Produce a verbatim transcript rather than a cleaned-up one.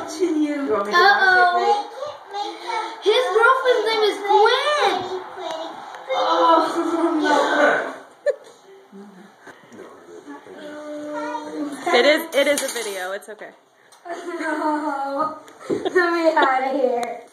watching you. You want me to Uh-oh. watch it, His girlfriend's name is Gwen. Oh, no. It is, it is a video. It's okay. No. Let me out of here.